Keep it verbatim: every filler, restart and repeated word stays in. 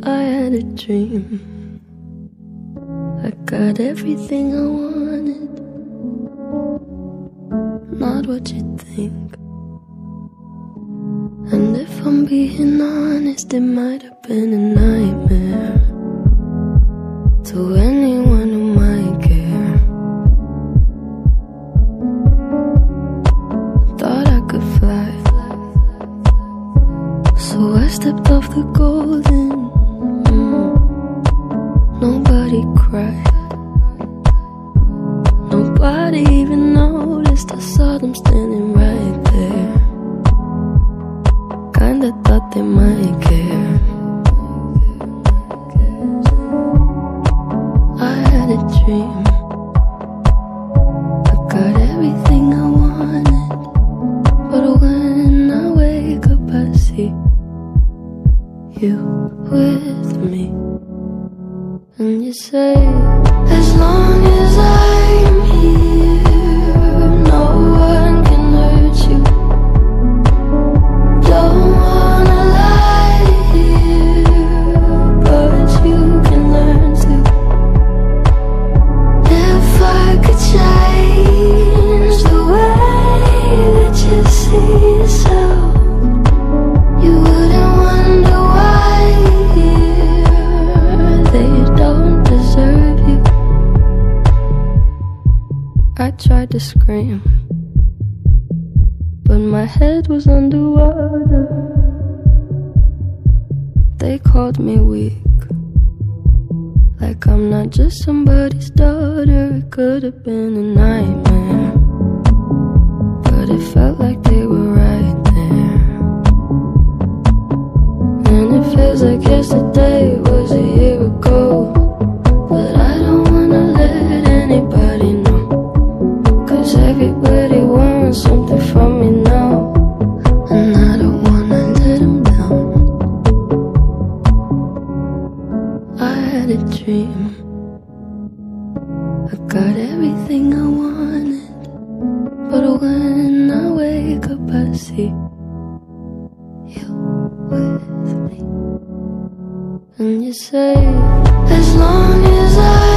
I had a dream. I got everything I wanted, not what you think. And if I'm being honest, it might have been a nightmare to anyone who might care. Thought I could fly, so I stepped off the golden. mm. Nobody cried, nobody even noticed. I saw them standing right there. Kinda thought they might care. I had a dream. I got everything I wanted, but when I wake up I see you with me. And you say, as long as I'm here, no one can hurt you. Don't wanna lie here, but you can learn to. If I could change the way that you see yourself, you wouldn't wonder why they don't deserve you. I tried to scream, but my head was underwater. They called me weak, like I'm not just somebody's daughter. It could have been a nightmare, but it felt like they were right there. And it feels like yesterday was a year ago, but I don't wanna let anybody know, 'cause everybody wants something from me now, and I don't wanna let them down. I had a dream. I got everything I wanted, but when I wake up I see you with me. And you say, as long as I